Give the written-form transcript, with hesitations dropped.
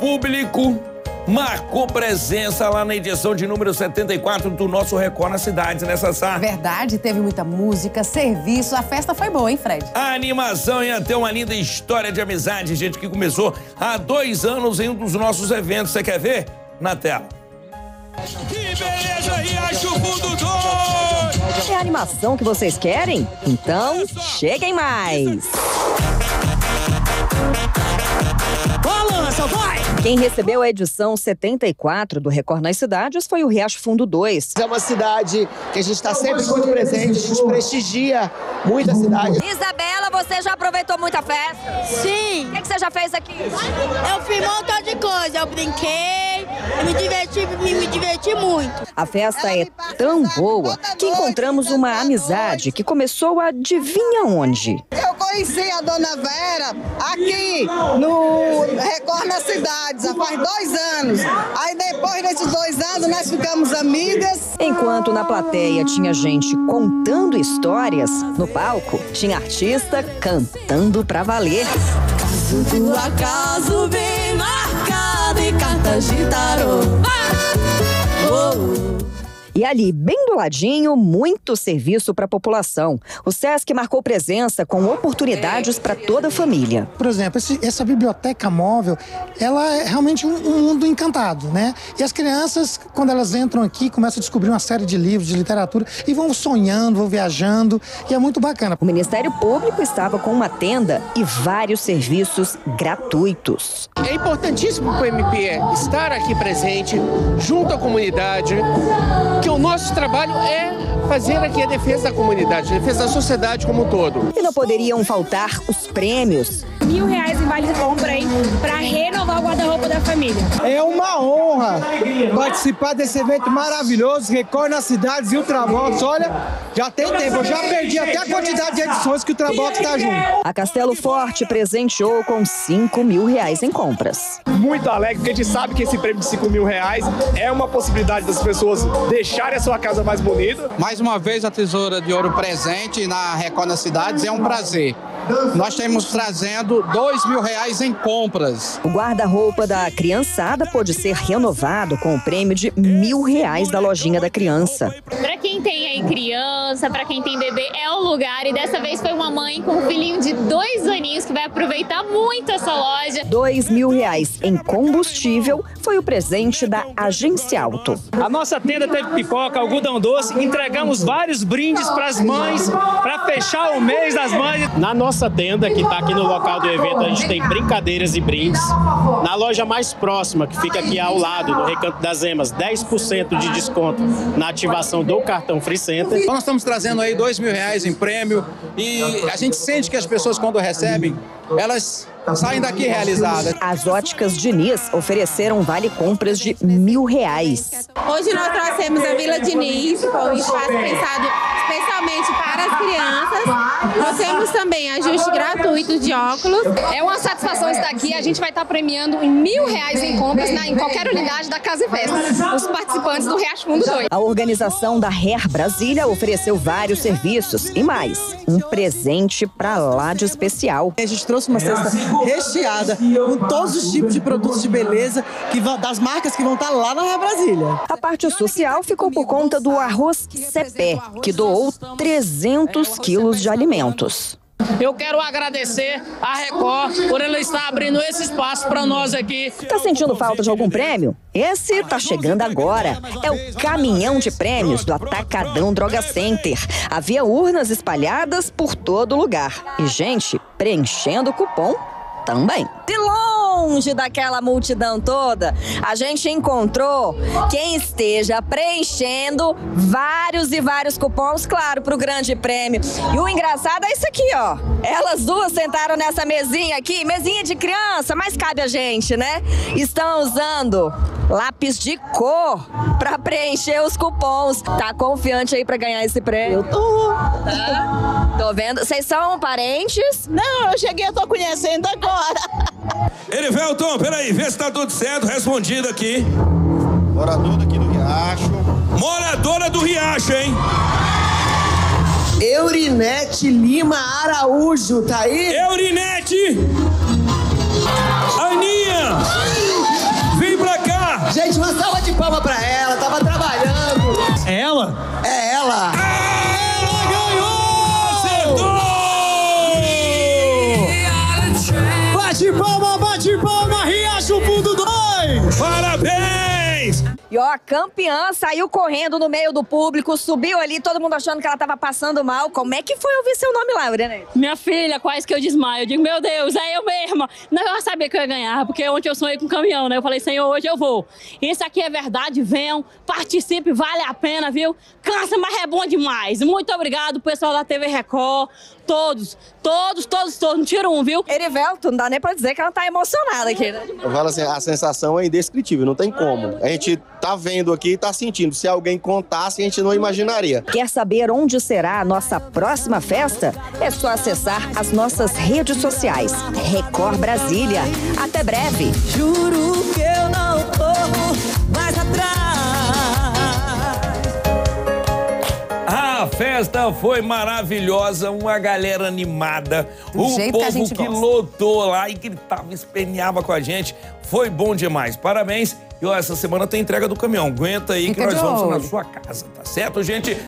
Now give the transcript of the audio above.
Público marcou presença lá na edição de número 74 do nosso Record nas Cidades, né, Sassá? Verdade, teve muita música, serviço, a festa foi boa, hein, Fred? A animação ia ter uma linda história de amizade, gente, que começou há 2 anos em um dos nossos eventos. Você quer ver? Na tela. Que beleza, Riacho Fundo 2! É a animação que vocês querem? Então, cheguem mais! Balança, vai! Quem recebeu a edição 74 do Record nas Cidades foi o Riacho Fundo 2. É uma cidade que a gente está sempre muito presente, a gente prestigia muito a cidade. Isabela, você já aproveitou muita festa? Sim. O que você já fez aqui? Eu fiz um montão de coisa, eu brinquei, me diverti muito. A festa é tão boa que encontramos uma amizade que começou adivinha onde? Eu conheci a Dona Vera aqui no Record nas Cidades, há faz 2 anos. Aí depois desses 2 anos nós ficamos amigas. Enquanto na plateia tinha gente contando histórias, no palco tinha artista cantando pra valer. Caso do acaso bem marcado em cartas de tarô. E ali, bem do ladinho, muito serviço para a população. O Sesc marcou presença com oportunidades para toda a família. Por exemplo, essa biblioteca móvel, ela é realmente um mundo encantado, né? E as crianças, quando elas entram aqui, começam a descobrir uma série de livros, de literatura, e vão sonhando, vão viajando, e é muito bacana. O Ministério Público estava com uma tenda e vários serviços gratuitos. É importantíssimo para o MP estar aqui presente, junto à comunidade, que o nosso trabalho é fazer aqui a defesa da comunidade, a defesa da sociedade como um todo. E não poderiam faltar os prêmios. R$1.000 em vale de compra, hein? Para renovar o guarda-roupa da família. É uma honra participar desse evento maravilhoso, Record nas Cidades e Ultrabox. Olha, já tem tempo, eu já perdi até a quantidade de edições que o Ultrabox está junto. A Castelo Forte presenteou com R$5.000 em compras. Muito alegre, porque a gente sabe que esse prêmio de R$5.000 é uma possibilidade das pessoas deixarem a sua casa mais bonita. Mais uma vez a Tesoura de Ouro presente na Record nas Cidades, é um prazer. Nós estamos trazendo R$2.000 em compras. O guarda-roupa da criançada pôde ser renovado com o prêmio de R$1.000 da lojinha da criança. Para quem tem aí criança, para quem tem bebê, é o lugar. E dessa vez foi uma mãe com um filhinho de 2 aninhos que vai aproveitar muito essa loja. R$2.000 em combustível foi o presente da Agência Auto. A nossa tenda teve pipoca, algodão doce, entregamos vários brindes para as mães, para fechar o mês das mães. Na nossa tenda, que está aqui no local do evento, a gente tem brincadeiras e brindes. Na loja mais próxima, que fica aqui ao lado, no Recanto das Emas, 10% de desconto na ativação do cartão Free Center. Então nós estamos trazendo aí R$2.000 em prêmio e a gente sente que as pessoas, quando recebem, elas saem daqui realizadas. As óticas Diniz ofereceram vale compras de R$1.000. Hoje nós trouxemos a Vila Diniz, um espaço pensado especialmente para as crianças. Nós temos também ajuste gratuito de óculos. É uma satisfação estar aqui. A gente vai estar premiando em R$1.000 em compras em qualquer unidade da Casa e Festa. Os participantes do Riacho Fundo 2. A organização da Hair Brasília ofereceu vários serviços e mais, um presente pra lá de especial. A gente trouxe uma cesta recheada com todos os tipos de produtos de beleza das marcas que vão estar lá na Hair Brasília. A parte social ficou por conta do Arroz Cepé, que doou 300 quilos de alimentos. Eu quero agradecer a Record por ela estar abrindo esse espaço para nós aqui. Tá sentindo falta de algum prêmio? Esse tá chegando agora. É o caminhão de prêmios do Atacadão Droga Center. Havia urnas espalhadas por todo lugar. E gente preenchendo o cupom também. De longe daquela multidão toda, a gente encontrou quem esteja preenchendo vários e vários cupons, claro, pro grande prêmio. E o engraçado é isso aqui, ó. Elas duas sentaram nessa mesinha aqui, mesinha de criança, mas cabe a gente, né? Estão usando lápis de cor pra preencher os cupons. Tá confiante aí pra ganhar esse prêmio? Eu tô. Tá? Tô vendo. Vocês são parentes? Não, eu cheguei, eu tô conhecendo agora. Erivelton, peraí, vê se tá tudo certo, respondido aqui. Moradora aqui do Riacho. Moradora do Riacho, hein? Eurinete Lima Araújo, tá aí? Eurinete! Aninha! Riacho Fundo 2! Parabéns! E ó, a campeã saiu correndo no meio do público, subiu ali, todo mundo achando que ela tava passando mal. Como é que foi ouvir seu nome lá, Irene? Minha filha, quase que eu desmaio. Eu digo, meu Deus, é eu mesma. Não, eu sabia que eu ia ganhar, porque ontem eu sonhei com o caminhão, né? Eu falei, Senhor, hoje eu vou. Isso aqui é verdade, venham, participe, vale a pena, viu? Cansa, mas é bom demais. Muito obrigado, pessoal da TV Record. Todos, não tira um, viu? Erivelto, não dá nem pra dizer que ela tá emocionada aqui, né? Eu falo assim, a sensação é indescritível, não tem como. A gente tá vendo aqui e tá sentindo. Se alguém contasse, a gente não imaginaria. Quer saber onde será a nossa próxima festa? É só acessar as nossas redes sociais. Record Brasília. Até breve. Juro que eu não corro mais atrás. A festa foi maravilhosa, uma galera animada. O jeito que a povo gente que gosta. lotou lá e gritava, esperneava com a gente. Foi bom demais. Parabéns. E ó, essa semana tem entrega do caminhão. Aguenta aí Fica que nós de vamos olho. na sua casa, tá certo, gente?